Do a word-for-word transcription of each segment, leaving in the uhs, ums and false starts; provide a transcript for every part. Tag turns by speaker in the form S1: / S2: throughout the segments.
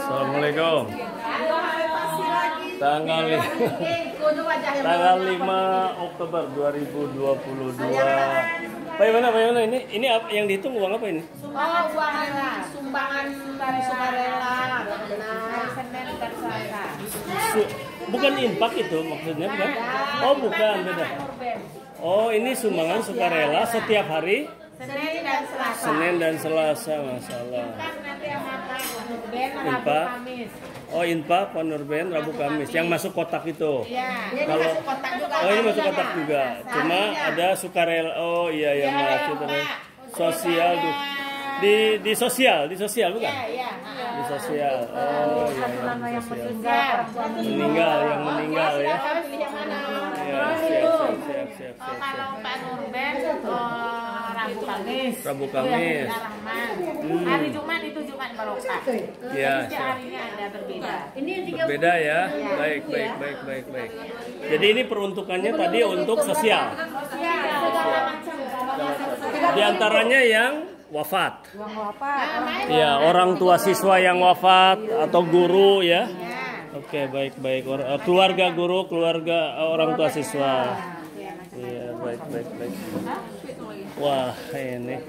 S1: Assalamualaikum. Tanggal lima, tanggal lima Oktober dua ribu dua puluh dua. Bagaimana, bagaimana ini? Ini apa yang dihitung, uang apa ini?
S2: Oh, uang sumbangan dari sukarela. Nah, Senin dan Selasa.
S1: Su- bukan infak itu maksudnya, bukan? Oh, bukan, beda. Oh, ini sumbangan sukarela setiap hari?
S2: Senin dan Selasa.
S1: Senin dan Selasa, masalah.
S2: Nanti yang makan Ben Rabu
S1: Infak.
S2: Kamis.
S1: Oh, infak, Ponurben, Rabu Kamis. Yang masuk kotak itu.
S2: Iya. Ini
S1: Kalau
S2: masuk kotak juga.
S1: oh ini masuk kotak juga. Cuma ada sukarela. Oh iya ya, maaf itu sosial tuh. Di di sosial, di sosial bukan?
S2: Iya, iya.
S1: Di sosial. Oh iya, iya, di sosial. Meninggal, yang meninggal ya.
S2: Pilih yang mana?
S1: Ya, siap, siap, siap, siap,
S2: Oh,
S1: siap.
S2: kalau Pak Nurben oh, Rabu Kamis.
S1: Rabu Kamis.
S2: Rahman.
S1: Hmm.
S2: Hari Jumat itu Jumat Barokah.
S1: Ya,
S2: Setiap
S1: siap.
S2: harinya ada berbeda. Ini
S1: Berbeda ya. Baik, baik, baik, baik, baik. Jadi ini peruntukannya tadi untuk sosial.
S2: segala macam.
S1: Di antaranya yang wafat.
S2: Uang wafat.
S1: Ya, orang tua siswa yang wafat atau guru ya. Oke, baik, baik. Or- eh, keluarga guru, keluarga eh, orang tua siswa. Iya, baik, baik, baik. Wah, ini.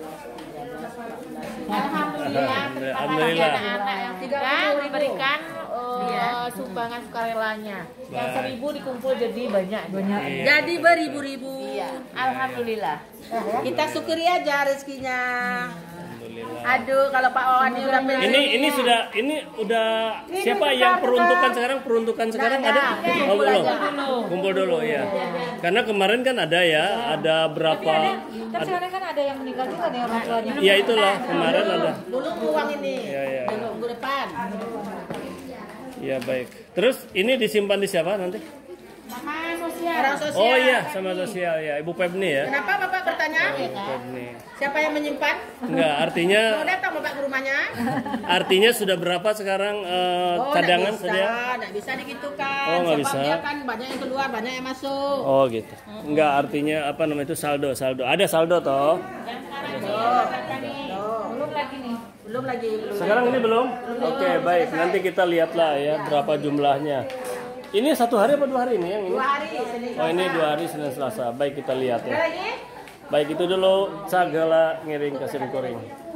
S2: Alhamdulillah.
S1: Alhamdulillah.
S2: Anak-anak yang tinggal diberikan uh, sumbangan sukarelanya. Yang seribu dikumpul jadi banyak. Banyak.
S1: Iya.
S3: Jadi beribu-ribu.
S2: Iya. Alhamdulillah.
S3: Kita syukuri aja rezekinya.
S1: Alhamdulillah.
S3: Aduh, kalau Pak Owan ini udah pilih.
S1: Ini ini sudah ini udah siapa yang peruntukan sekarang peruntukan sekarang ada? Oh, belum. Kumpul dulu ya. Karena kemarin kan ada ya, ada berapa?
S4: Kan sekarang kan ada yang meninggal juga nih orang tuanya.
S1: Ya itulah kemarin ada.
S3: Dulu uang ini.
S1: Ya, ya.
S3: Minggu depan.
S1: Ya baik. Terus ini disimpan di siapa nanti?
S2: Sama sosial.
S3: Orang sosial.
S1: Oh iya, sama sosial ya, Ibu Pebni ya.
S3: Kenapa Bapak bertanya?
S1: Ibu Pebni.
S3: Siapa yang menyimpan?
S1: Enggak, artinya
S3: Mau datang Bapak ke rumahnya?
S1: artinya sudah berapa sekarang eh,
S3: Oh,
S1: cadangan
S3: nggak bisa,
S1: sedia?
S3: nggak bisa digitukan.
S1: Oh, nggak
S3: Sebab
S1: bisa.
S3: dia kan banyak yang keluar, banyak yang masuk.
S1: Oh gitu. Enggak, artinya apa namanya itu saldo, saldo. Ada saldo toh?
S2: Belum lagi nih.
S3: Belum lagi. Belum.
S1: Sekarang ini belum? Oke, baik. Nanti kita lihatlah ya berapa jumlahnya. Ini satu hari apa dua hari ini yang ini?
S3: Dua hari. Senin,
S1: Oh ini dua hari Senin Selasa. Baik kita lihat ya. Baik itu dulu sagala ngiring kasim kuring.